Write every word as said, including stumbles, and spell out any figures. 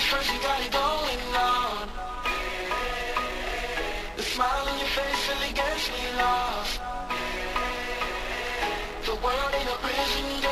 first you got it going on. The smile on your face really gets me lost. The world ain't a prison.